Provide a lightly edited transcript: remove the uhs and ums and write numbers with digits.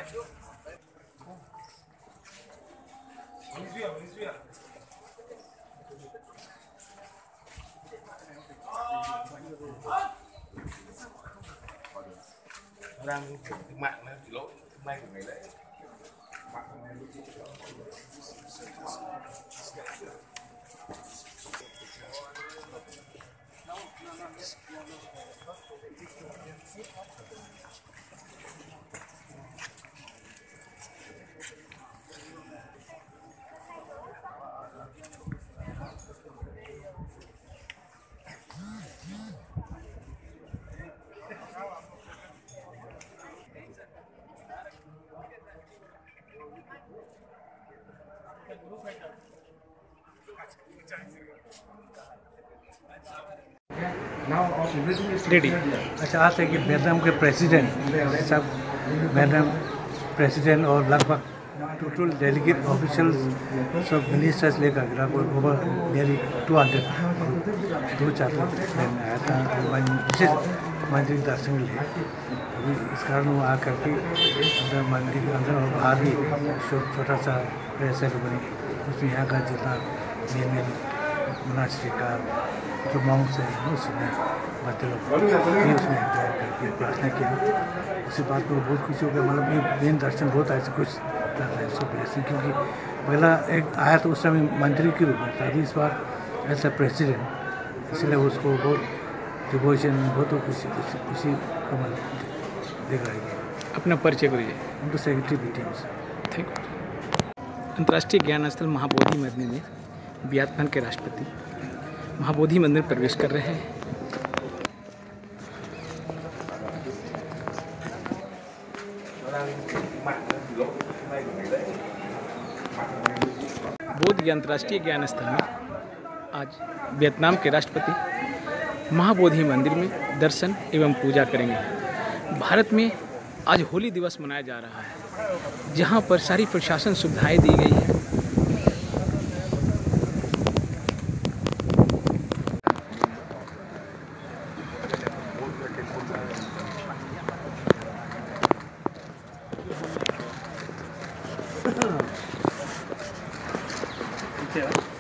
Đang mạng nó chỉ lỗi hôm nay của ngày lễ mạng này. Ready. अच्छा, आज से कि Vietnam के प्रेसिडेंट सब वियतनाम प्रेसिडेंट और लगभग टोटल डेलीगेट ऑफिशियल्स सब मिनिस्टर्स लेकर लगभग ओवर नियरली 200 दो चार दिन आया था विशेष मंदिर दर्शन लिए। अभी इस कारण वो आकर के अंदर मंदिर के अंदर और बाहर भी छोटा सा प्रेस बनी, उसमें यहाँ का जितना मेन मोनास्ट्री का जो माउंट्स है उसमें बच्चे लोग भी उसमें ज्वाइन करके प्रार्थना किया। उसी बात को बहुत खुशी हो गया। मतलब ये मेन दर्शन बहुत ऐसे कुछ लग रहा है उसको ब्लेसिंग, क्योंकि पहला एक आया तो उस समय मंत्री के रूप में था, अभी इस बार एज ए प्रेसिडेंट, इसलिए उसको बहुत डिवोशन बहुत खुशी का मतलब देख रही है। अपना परिचय करिए। उनको सेक्रेटरी बीटीएम से। Thank you. अंतर्राष्ट्रीय ज्ञान स्थल महाबोधि मंदिर में वियतनाम के राष्ट्रपति महाबोधि मंदिर प्रवेश कर रहे हैं। बोध अंतर्राष्ट्रीय ज्ञान स्थल में आज वियतनाम के राष्ट्रपति महाबोधि मंदिर में दर्शन एवं पूजा करेंगे। भारत में आज होली दिवस मनाया जा रहा है, जहां पर सारी प्रशासन सुविधाएं दी गई है। Yeah.